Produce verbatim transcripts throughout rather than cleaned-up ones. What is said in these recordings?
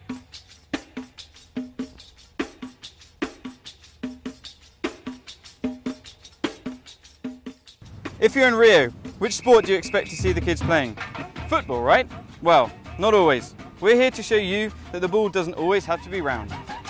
If you're in Rio, which sport do you expect to see the kids playing? Football, right? Well, not always. We're here to show you that the ball doesn't always have to be round.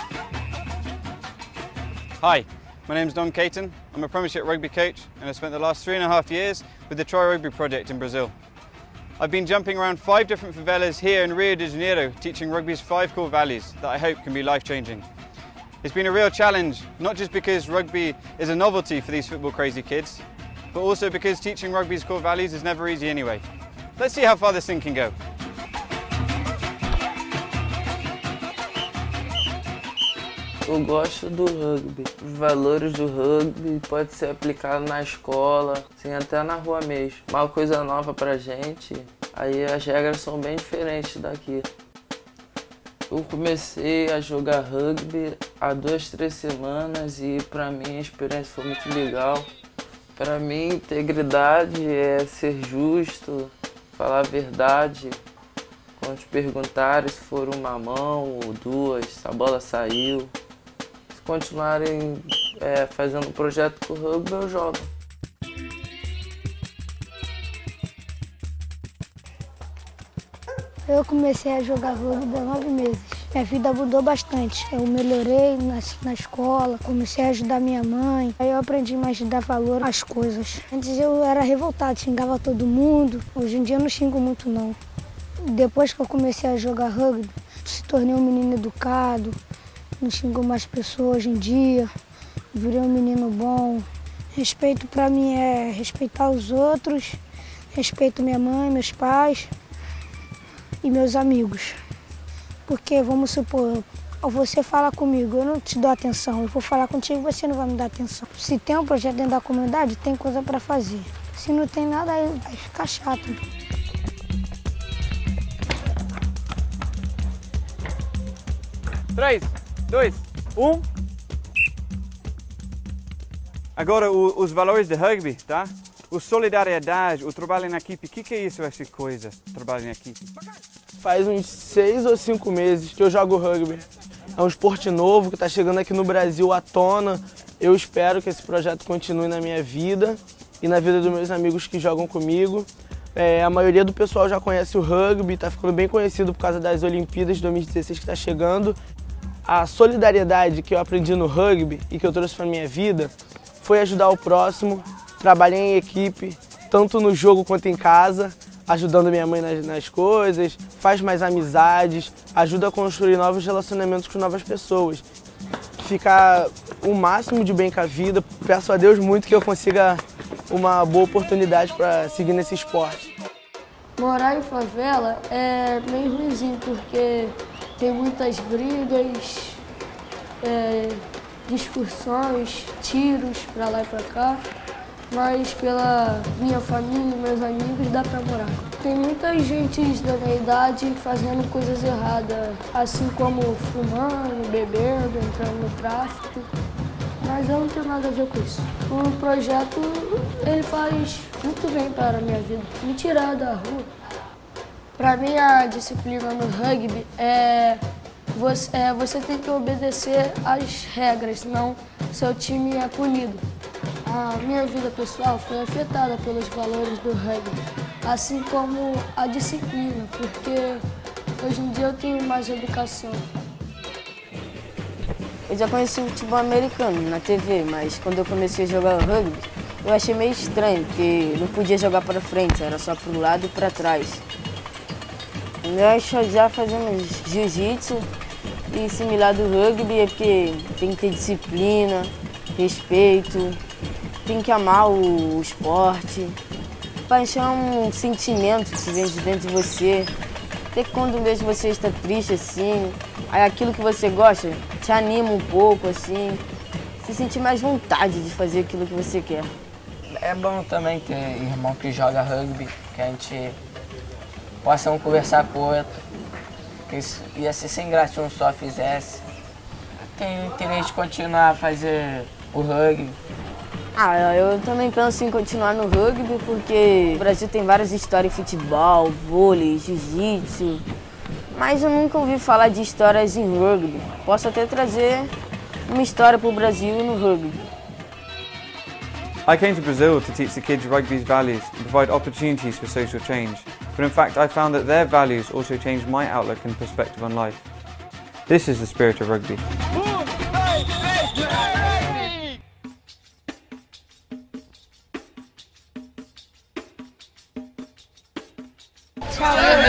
Hi, my name's Dom Caton. I'm a Premiership rugby coach and I've spent the last three and a half years with the Try Rugby project in Brazil. I've been jumping around five different favelas here in Rio de Janeiro, teaching rugby's five core values that I hope can be life-changing. It's been a real challenge, not just because rugby is a novelty for these football crazy kids, but also because teaching rugby's core values is never easy anyway. Let's see how far this thing can go. Eu gosto do rugby. Os valores do rugby pode ser aplicado na escola, assim, até na rua mesmo. Uma coisa nova pra gente, aí as regras são bem diferentes daqui. Eu comecei a jogar rugby há duas, três semanas e pra mim a experiência foi muito legal. Para mim, integridade é ser justo, falar a verdade. Quando te perguntarem se for uma mão ou duas, se a bola saiu. Se continuarem é, fazendo um projeto com o rugby, eu jogo. Eu comecei a jogar rugby há nove meses. Minha vida mudou bastante. Eu melhorei na, na escola, comecei a ajudar minha mãe. Aí eu aprendi mais a dar valor às coisas. Antes eu era revoltado, xingava todo mundo. Hoje em dia eu não xingo muito não. Depois que eu comecei a jogar rugby, se tornei um menino educado, não xingo mais pessoas hoje em dia, virei um menino bom. Respeito pra mim é respeitar os outros, respeito minha mãe, meus pais e meus amigos. Porque, vamos supor, você fala comigo, eu não te dou atenção, eu vou falar contigo, você não vai me dar atenção. Se tem um projeto dentro da comunidade, tem coisa para fazer. Se não tem nada, aí vai ficar chato. três, dois, um. Agora, o, os valores de rugby, tá? O solidariedade, o trabalho em equipe, o que, que é isso, essa coisa, trabalho em equipe? Faz uns seis ou cinco meses que eu jogo rugby. É um esporte novo que está chegando aqui no Brasil à tona. Eu espero que esse projeto continue na minha vida e na vida dos meus amigos que jogam comigo. É, a maioria do pessoal já conhece o rugby, está ficando bem conhecido por causa das Olimpíadas de dois mil e dezesseis que está chegando. A solidariedade que eu aprendi no rugby e que eu trouxe para a minha vida foi ajudar o próximo, trabalhar em equipe, tanto no jogo quanto em casa, ajudando minha mãe nas, nas coisas, faz mais amizades, ajuda a construir novos relacionamentos com novas pessoas. Ficar o máximo de bem com a vida, peço a Deus muito que eu consiga uma boa oportunidade para seguir nesse esporte. Morar em favela é meio ruimzinho porque tem muitas brigas, é, discussões, tiros pra lá e pra cá. Mas pela minha família e meus amigos dá pra morar. Tem muita gente da minha idade fazendo coisas erradas, assim como fumando, bebendo, entrando no tráfico. Mas eu não tenho nada a ver com isso. O projeto, ele faz muito bem para a minha vida, me tirar da rua. Para mim, a disciplina no rugby é você, é você tem que obedecer às regras, senão seu time é punido. A minha vida pessoal foi afetada pelos valores do rugby, assim como a disciplina, porque hoje em dia eu tenho mais educação. Eu já conheci o futebol americano na T V, mas quando eu comecei a jogar rugby, eu achei meio estranho, porque não podia jogar para frente, era só para o lado e para trás. Nós já fazemos jiu-jitsu e similar do rugby é porque tem que ter disciplina, respeito, tem que amar o esporte. Paixão é um sentimento que vem de dentro de você. Até que quando mesmo você está triste assim, aí aquilo que você gosta te anima um pouco assim, se sentir mais vontade de fazer aquilo que você quer. É bom também ter irmão que joga rugby, que a gente possa um conversar com o outro. Que isso ia ser sem graça se um só fizesse. Tenho interesse de continuar a fazer o rugby. Ah, eu também penso em continuar no rugby porque o Brasil tem várias histórias em futebol, vôlei, jiu-jitsu. mas eu nunca ouvi falar de histórias em rugby. Posso até trazer uma história para o Brasil no rugby. I came to Brazil to teach the kids rugby's values and provide opportunities for social change, but in fact I found that their values also changed my outlook and perspective on life. This is the spirit of rugby. Tchau.